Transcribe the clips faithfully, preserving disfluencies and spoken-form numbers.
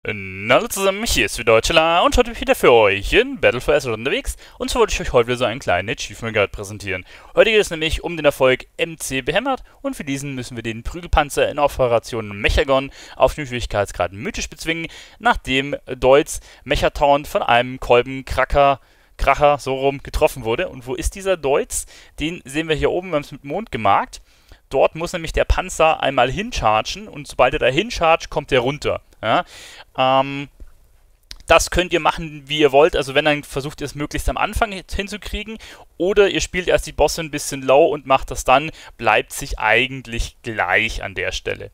Na, hallo zusammen, hier ist wieder Tila und heute bin ich wieder für euch in Battle for Azeroth unterwegs und so wollte ich euch heute wieder so einen kleinen Achievement Guide präsentieren. Heute geht es nämlich um den Erfolg M C behämmert und für diesen müssen wir den Prügelpanzer in Operation Mechagon auf dem Schwierigkeitsgrad mythisch bezwingen, nachdem Deutz Mechataunt von einem Kolbenkracker Kracher so rum getroffen wurde. Und wo ist dieser Deutz? Den sehen wir hier oben, wir haben es mit Mond gemarkt. Dort muss nämlich der Panzer einmal hinchargen und sobald er da hinchargt, kommt er runter. Ja? Ähm, das könnt ihr machen, wie ihr wollt. Also wenn, dann versucht ihr es möglichst am Anfang hinzukriegen. Oder ihr spielt erst die Bosse ein bisschen low und macht das dann. Bleibt sich eigentlich gleich an der Stelle.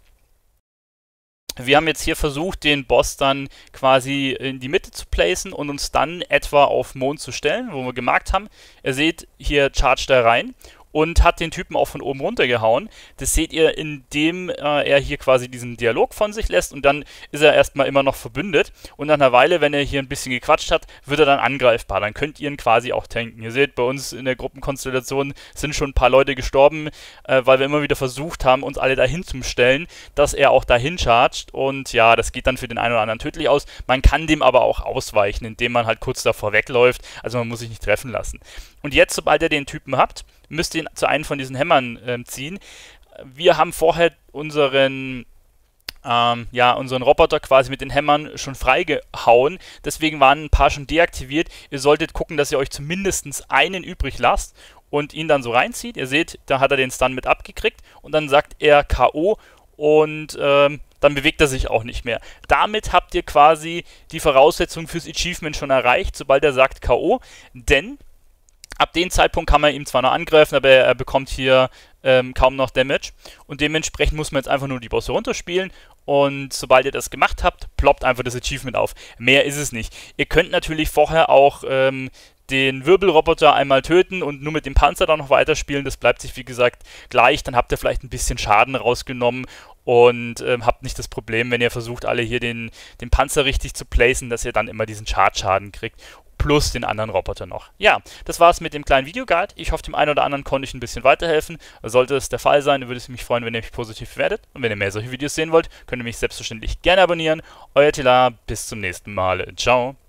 Wir haben jetzt hier versucht, den Boss dann quasi in die Mitte zu placen und uns dann etwa auf Mond zu stellen, wo wir gemarkt haben. Ihr seht, hier chargt er rein und hat den Typen auch von oben runtergehauen. Das seht ihr, indem äh, er hier quasi diesen Dialog von sich lässt und dann ist er erstmal immer noch verbündet. Und nach einer Weile, wenn er hier ein bisschen gequatscht hat, wird er dann angreifbar. Dann könnt ihr ihn quasi auch tanken. Ihr seht, bei uns in der Gruppenkonstellation sind schon ein paar Leute gestorben, äh, weil wir immer wieder versucht haben, uns alle dahin zu stellen, dass er auch dahin chargt. Und ja, das geht dann für den einen oder anderen tödlich aus. Man kann dem aber auch ausweichen, indem man halt kurz davor wegläuft. Also man muss sich nicht treffen lassen. Und jetzt, sobald ihr den Typen habt, müsst ihr ihn zu einem von diesen Hämmern äh, ziehen. Wir haben vorher unseren, ähm, ja, unseren Roboter quasi mit den Hämmern schon freigehauen. Deswegen waren ein paar schon deaktiviert. Ihr solltet gucken, dass ihr euch zumindest einen übrig lasst und ihn dann so reinzieht. Ihr seht, da hat er den Stun mit abgekriegt und dann sagt er K O und ähm, dann bewegt er sich auch nicht mehr. Damit habt ihr quasi die Voraussetzung fürs Achievement schon erreicht, sobald er sagt K O, denn ab dem Zeitpunkt kann man ihm zwar noch angreifen, aber er, er bekommt hier ähm, kaum noch Damage. Und dementsprechend muss man jetzt einfach nur die Bosse runterspielen. Und sobald ihr das gemacht habt, ploppt einfach das Achievement auf. Mehr ist es nicht. Ihr könnt natürlich vorher auch ähm, den Wirbelroboter einmal töten und nur mit dem Panzer dann noch weiterspielen. Das bleibt sich, wie gesagt, gleich. Dann habt ihr vielleicht ein bisschen Schaden rausgenommen und ähm, habt nicht das Problem, wenn ihr versucht, alle hier den, den Panzer richtig zu placen, dass ihr dann immer diesen Charge-Schaden kriegt. Plus den anderen Roboter noch. Ja, das war's mit dem kleinen Videoguide. Ich hoffe, dem einen oder anderen konnte ich ein bisschen weiterhelfen. Sollte es der Fall sein, würde es mich freuen, wenn ihr mich positiv bewertet. Und wenn ihr mehr solche Videos sehen wollt, könnt ihr mich selbstverständlich gerne abonnieren. Euer Tila, bis zum nächsten Mal. Ciao.